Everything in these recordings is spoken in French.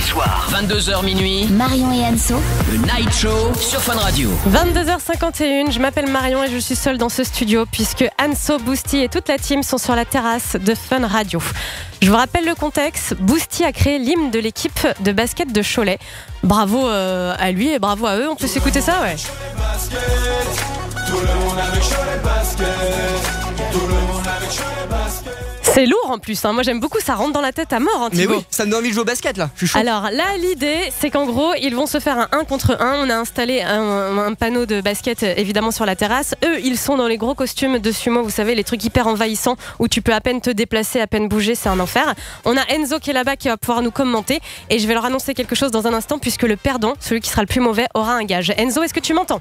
soirs, 22h minuit, Marion et Anso, le Night Show sur Fun Radio. 22h51, je m'appelle Marion et je suis seule dans ce studio puisque Anso, Boosty et toute la team sont sur la terrasse de Fun Radio. Je vous rappelle le contexte, Boosty a créé l'hymne de l'équipe de basket de Cholet. Bravo à lui et bravo à eux, on peut s'écouter ça, ouais. C'est lourd en plus, hein. Moi j'aime beaucoup, ça rentre dans la tête à mort, hein, Thibaut. Mais oui, ça me donne envie de jouer au basket là, je suis chaud. Alors là, l'idée, c'est qu'en gros, ils vont se faire un 1 contre 1. On a installé un panneau de basket évidemment sur la terrasse. Eux, ils sont dans les gros costumes de sumo, vous savez, les trucs hyper envahissants où tu peux à peine te déplacer, à peine bouger, c'est un enfer. On a Enzo qui est là-bas qui va pouvoir nous commenter et je vais leur annoncer quelque chose dans un instant puisque le perdant, celui qui sera le plus mauvais, aura un gage. Enzo, est-ce que tu m'entends ?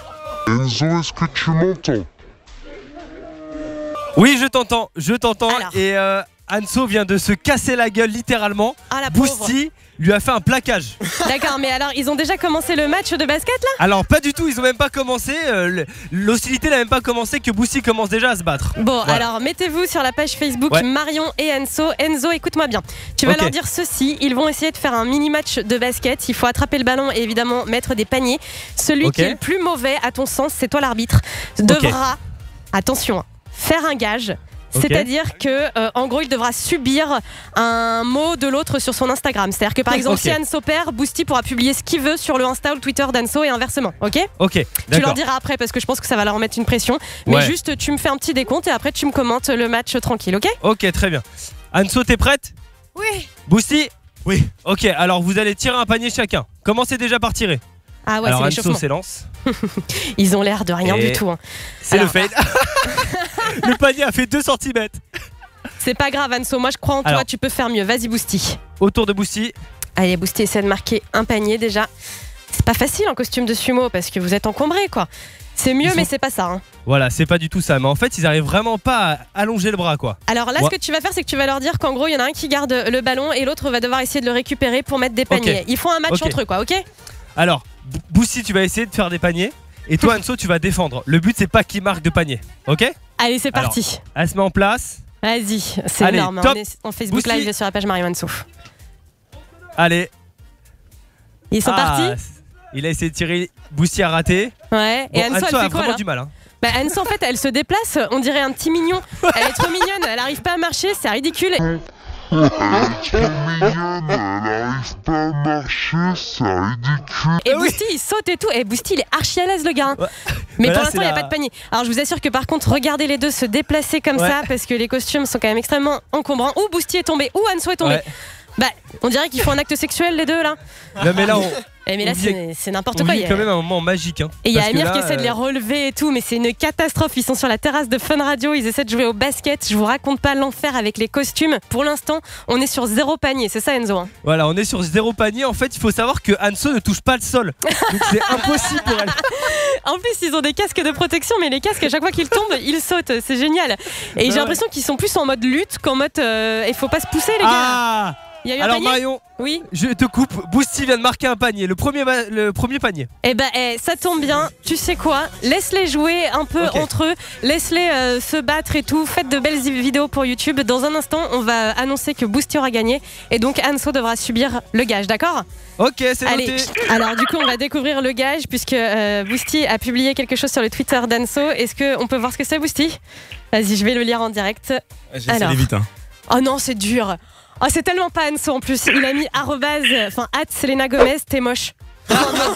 Oui, je t'entends. Alors. Et Anso vient de se casser la gueule littéralement. Ah, la pauvre. Boosty lui a fait un plaquage. D'accord, mais alors ils ont déjà commencé le match de basket là ? Alors pas du tout, ils ont même pas commencé. L'hostilité n'a même pas commencé que Boosty commence déjà à se battre. Bon, Voilà. alors mettez-vous sur la page Facebook Ouais. Marion et Enzo. Enzo, écoute-moi bien. Tu vas Ok. leur dire ceci. Ils vont essayer de faire un mini-match de basket. Il faut attraper le ballon et évidemment mettre des paniers. Celui Ok. qui est le plus mauvais, à ton sens, c'est toi l'arbitre, devra, attention, faire un gage. Ok. C'est-à-dire que, en gros, il devra subir un mot de l'autre sur son Instagram. C'est-à-dire que, par exemple, Ok. si Anso perd, Boosty pourra publier ce qu'il veut sur le Insta ou le Twitter d'Anso et inversement. Ok ? Ok, Tu leur d'accord. diras après parce que je pense que ça va leur mettre une pression. Mais Ouais. juste, tu me fais un petit décompte et après, tu me commentes le match tranquille, ok ? Ok, très bien. Anso, t'es prête? Oui. Boosty? Oui. Ok, alors vous allez tirer un panier chacun. Commencez déjà par tirer. Ah ouais, alors c'est Anso l'échauffement. s'élance. Ils ont l'air de rien Et- du tout. Hein. C'est le Alors- fade. Le panier a fait 2 cm. C'est pas grave, Anso. Moi, je crois en toi. Alors. Tu peux faire mieux. Vas-y, Boosty. Autour de Boosty. Allez, Boosty, essaie de marquer un panier déjà. C'est pas facile en costume de sumo parce que vous êtes encombré, quoi. C'est mieux, Ils sont- mais c'est pas ça. Hein. Voilà, c'est pas du tout ça. Mais en fait, ils arrivent vraiment pas à allonger le bras, quoi. Alors là, Ouais. ce que tu vas faire, c'est que tu vas leur dire qu'en gros, il y en a un qui garde le ballon et l'autre va devoir essayer de le récupérer pour mettre des paniers. Ok. Ils font un match Ok. entre eux, quoi, ok ? Alors, Boosty, tu vas essayer de faire des paniers. Et toi, Anso, tu vas défendre. Le but, c'est pas qu'il marque de panier. Ok? Allez, c'est Alors, parti. Elle se met en place. Vas-y, c'est Allez, énorme. top. On est en Facebook Boosty. Live et sur la page Marion Anso. Allez. Ils sont partis ? Il a essayé de tirer. Boosty a raté. Ouais. Et Bon, Anso, elle a fait quoi vraiment là ? du mal. Hein. Bah, Anso, en fait, elle se déplace. On dirait un petit mignon. Elle est trop mignonne. Elle arrive pas à marcher. C'est ridicule. Et Boosty, il saute et tout. Et Boosty, il est archi à l'aise, le gars. Hein. Ouais. Mais Bah pour là, l'instant, il n'y a c'est pas de panier. Alors, je vous assure que par contre, regardez les deux se déplacer comme Ouais. ça parce que les costumes sont quand même extrêmement encombrants. Ou Boosty est tombé, ou Anso est tombé. Ouais. Bah, on dirait qu'ils font un acte sexuel, les deux là. Non, mais là, on, Eh, mais là, On vit- c'est n'importe on quoi. vit quand même un moment magique. Hein. Et il y a Parce que Amir qui là, essaie de les relever et tout, mais c'est une catastrophe. Ils sont sur la terrasse de Fun Radio, ils essaient de jouer au basket. Je vous raconte pas l'enfer avec les costumes. Pour l'instant, on est sur 0 panier, c'est ça Enzo hein ? Voilà, on est sur 0 panier. En fait, il faut savoir que Anso ne touche pas le sol. Donc c'est impossible pour elle. En plus, ils ont des casques de protection, mais les casques, à chaque fois qu'ils tombent, ils sautent. C'est génial. Et j'ai Ouais. l'impression qu'ils sont plus en mode lutte qu'en mode il faut pas se pousser, les gars. Ah! Il y a eu un Alors panier Marion, Oui. je te coupe. Boosty vient de marquer un panier. Le premier panier. Eh ben, ça tombe bien. Tu sais quoi ? Laisse-les jouer un peu Ok. entre eux. Laisse-les se battre et tout. Faites de belles vidéos pour YouTube. Dans un instant, on va annoncer que Boosty aura gagné. Et donc, Anso devra subir le gage, d'accord ? Ok, c'est Allez, noté. alors du coup, on va découvrir le gage puisque Boosty a publié quelque chose sur le Twitter d'Anso. Est-ce qu'on peut voir ce que c'est, Boosty ? Vas-y, je vais le lire en direct. J'essaie Alors. d'aller vite. Hein. Oh non, c'est dur. Oh, c'est tellement pas Anso en plus. Il a mis @Selena Gomez, t'es moche. Ah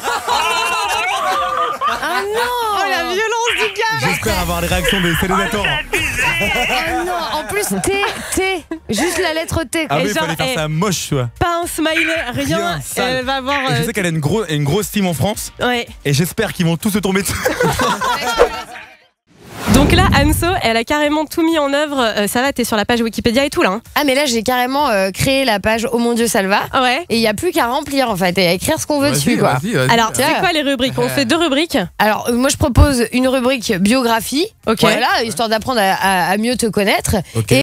non! Oh la violence du gars! J'espère avoir les réactions des sélénateurs. Oh non, en plus T, juste la lettre T. Ah Et oui, il genre, fallait faire ça moche, tu vois. Pas un smiley, rien. Rien, sale. Elle va avoir. Et je sais qu'elle a une grosse team en France. Ouais. Et j'espère qu'ils vont tous se tomber dessus. Donc là, Anso, elle a carrément tout mis en œuvre. Ça va, t'es sur la page Wikipédia et tout là. Hein. Ah mais là j'ai carrément créé la page Oh mon Dieu ça le va. Ouais. Et il n'y a plus qu'à remplir en fait et à écrire ce qu'on veut dessus quoi. Alors, Tiens. c'est quoi les rubriques ? On fait 2 rubriques. Alors moi je propose une rubrique biographie, Ok. voilà, histoire d'apprendre à mieux te connaître. Ok. Et